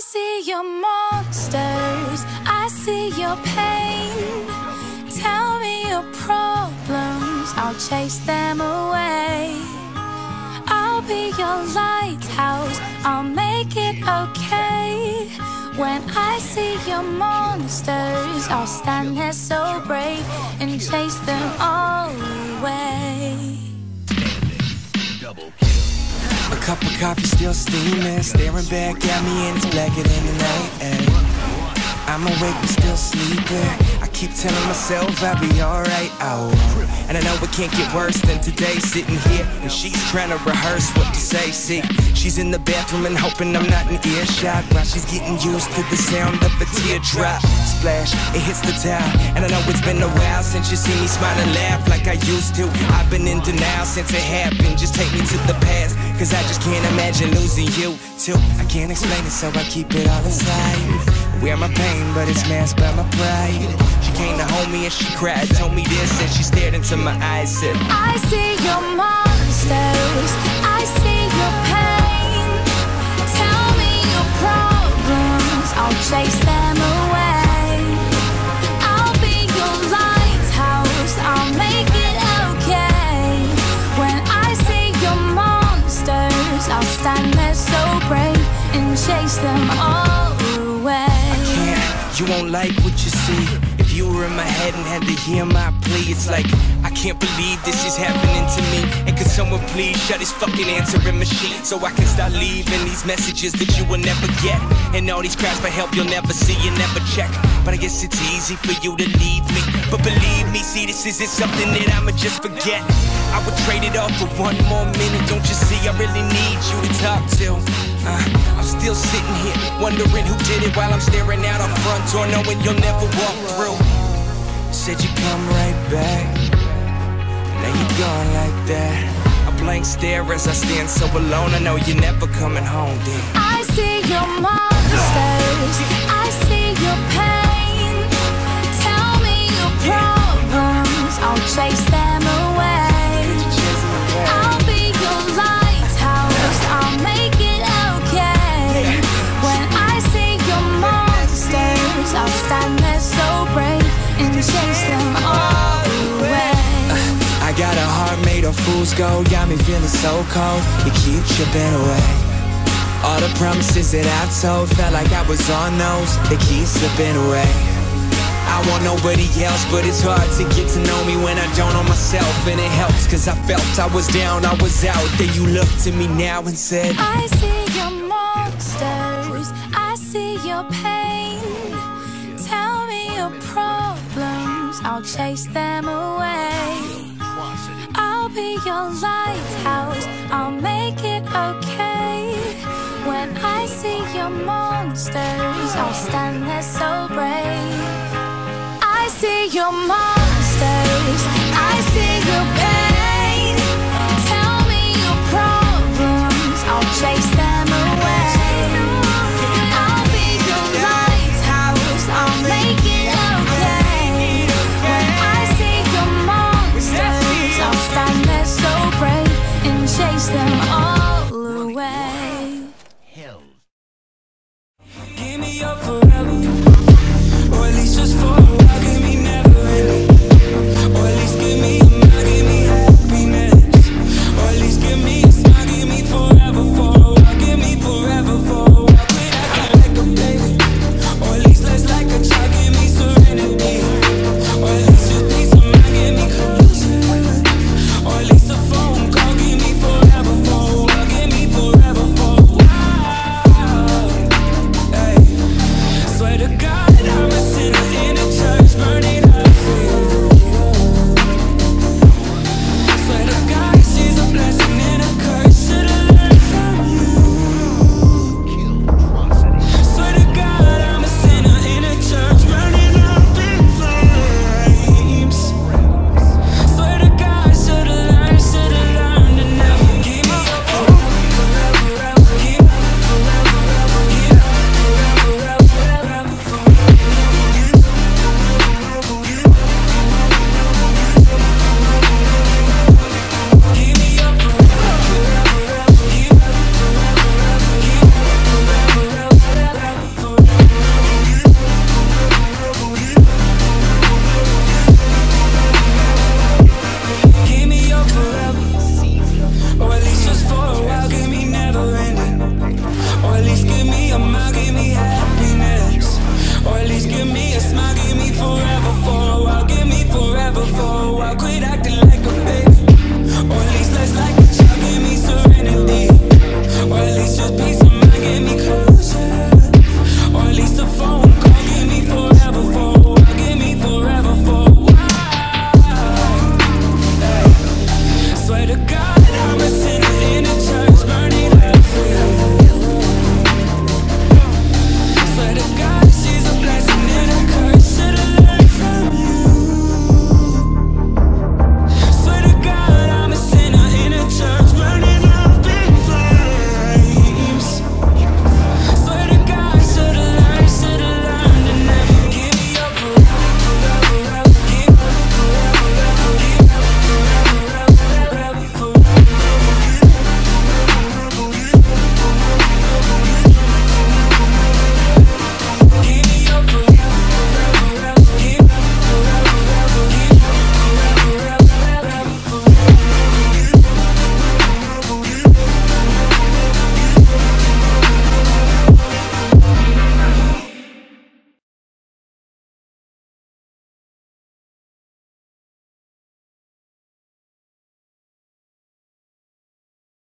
see your monsters, I see your pain. Tell me your problems, I'll chase them away. I'll be your lighthouse, I'll make it okay. When I see your monsters, I'll stand there so brave and chase them all away. A cup of coffee still steaming, staring back at me and it's blacker than the night, ayy. I'm awake but still sleeping. I keep telling myself I'll be alright, oh. And I know it can't get worse than today, sitting here and she's trying to rehearse what to say. See, she's in the bathroom and hoping I'm not in earshot while she's getting used to the sound of a teardrop. Splash, it hits the towel, and I know it's been a while since you see me smile and laugh like I used to. I've been in denial since it happened. Just take me to the past, cause I just can't imagine losing you too. I can't explain it, so I keep it all inside. Wear my pain, but it's masked by my pride. She came to hold me and she cried, told me this, and she stared into my eyes, said, I see your monsters, I see your pain. Tell me your problems, I'll chase them away. I'll be your lighthouse, I'll make it okay. When I see your monsters, I'll stand there so brave and chase them all away. You won't like what you see. If you were in my head and had to hear my plea, it's like, I can't believe this is happening to me. And could someone please shut this fucking answering machine, so I can start leaving these messages that you will never get, and all these cries for help you'll never see and never check. But I guess it's easy for you to leave me, but believe me, see, this isn't something that I'ma just forget. I would trade it all for one more minute. Don't you see, I really need you to talk to. I'm still sitting here wondering who did it, while I'm staring out our front door knowing you'll never walk through. Said you'd come right back, now you're gone like that. A blank stare as I stand so alone. I know you're never coming home, dear. I see your monsters, I see your pain. Tell me your problems, I'll chase them away. I'll be your lighthouse, I'll make it okay. When I see your monsters, I'll stand there so brave and chase them all away. I got a heart made of fool's gold, got me feeling so cold. You keep chipping away. All the promises that I told, felt like I was on those, they keep slipping away. I want nobody else, but it's hard to get to know me when I don't know myself. And it helps, cause I felt I was down, I was out. Then you looked at me now and said, I see your monsters, I see your pain. Tell me your problems, I'll chase them away. I'll be your lighthouse, I'll make it okay. When I see your monsters, I'll stand there so brave. I see your monsters, I see your pain. Tell me your problems, I'll chase them